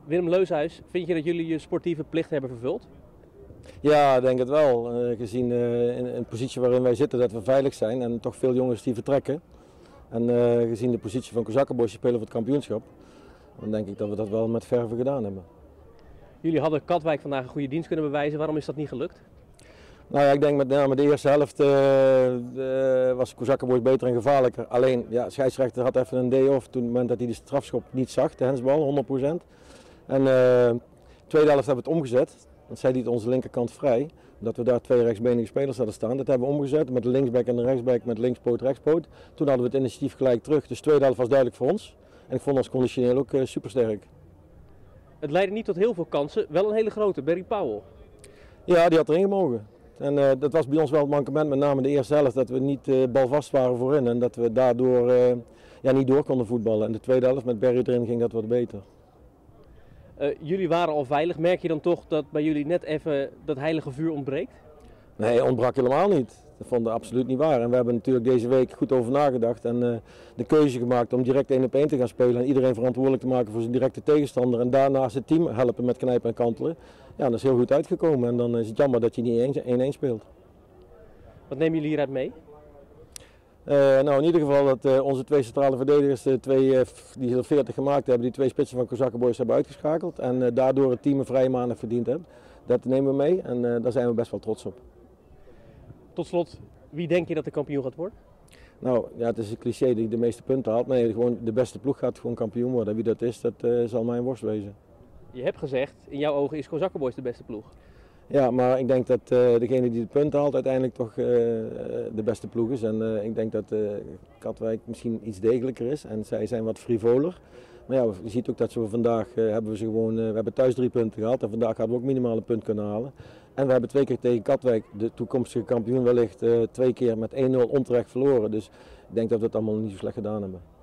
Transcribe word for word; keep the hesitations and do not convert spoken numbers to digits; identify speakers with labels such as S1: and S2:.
S1: Willem Leushuis, vind je dat jullie je sportieve plicht hebben vervuld?
S2: Ja, ik denk het wel. Uh, gezien uh, in een positie waarin wij zitten dat we veilig zijn en toch veel jongens die vertrekken. En uh, gezien de positie van Kozakkenbos, spelen voor het kampioenschap, dan denk ik dat we dat wel met verve gedaan hebben.
S1: Jullie hadden Katwijk vandaag een goede dienst kunnen bewijzen. Waarom is dat niet gelukt?
S2: Nou ja, ik denk met name de eerste helft uh, uh, was Kozakkenbos beter en gevaarlijker. Alleen, ja, de scheidsrechter had even een day off toen het moment dat hij de strafschop niet zag, de hensbal, honderd procent. En uh, de tweede helft hebben we het omgezet. Dan zei hij het onze linkerkant vrij, omdat we daar twee rechtsbenige spelers hadden staan. Dat hebben we omgezet met de linksback en de rechtsback met linkspoot, rechtspoot. Toen hadden we het initiatief gelijk terug, dus de tweede helft was duidelijk voor ons. En ik vond ons conditioneel ook uh, supersterk.
S1: Het leidde niet tot heel veel kansen, wel een hele grote, Barry Powell.
S2: Ja, die had erin gemogen. En uh, dat was bij ons wel het mankement, met name de eerste helft, dat we niet uh, balvast waren voorin. En dat we daardoor uh, ja, niet door konden voetballen. En de tweede helft met Barry erin ging dat wat beter.
S1: Uh, jullie waren al veilig. Merk je dan toch dat bij jullie net even dat heilige vuur ontbreekt?
S2: Nee, ontbrak helemaal niet. Dat vonden we absoluut niet waar. En we hebben natuurlijk deze week goed over nagedacht en uh, de keuze gemaakt om direct één op één te gaan spelen. En iedereen verantwoordelijk te maken voor zijn directe tegenstander. En daarnaast het team helpen met knijpen en kantelen. Ja, dat is heel goed uitgekomen. En dan is het jammer dat je niet één één speelt.
S1: Wat nemen jullie hieruit mee?
S2: Uh, nou, in ieder geval dat uh, onze twee centrale verdedigers, de twee uh, die er veertig gemaakt hebben, die twee spitsen van Kozakkenboys hebben uitgeschakeld. En uh, daardoor het team een vrije maandag verdiend heeft. Dat nemen we mee en uh, daar zijn we best wel trots op.
S1: Tot slot, wie denk je dat de kampioen gaat worden?
S2: Nou, ja, het is een cliché die de meeste punten haalt. Nee, gewoon de beste ploeg gaat gewoon kampioen worden. Wie dat is, dat uh, zal mijn worst wezen.
S1: Je hebt gezegd, in jouw ogen is Kozakkenboys de beste ploeg.
S2: Ja, maar ik denk dat uh, degene die de punten haalt uiteindelijk toch uh, de beste ploeg is. En uh, ik denk dat uh, Katwijk misschien iets degelijker is en zij zijn wat frivoler. Maar ja, je ziet ook dat ze vandaag uh, hebben we ze gewoon, uh, we hebben thuis drie punten gehad en vandaag hadden we ook minimaal een punt kunnen halen. En we hebben twee keer tegen Katwijk, de toekomstige kampioen wellicht, uh, twee keer met één nul onterecht verloren. Dus ik denk dat we het allemaal niet zo slecht gedaan hebben.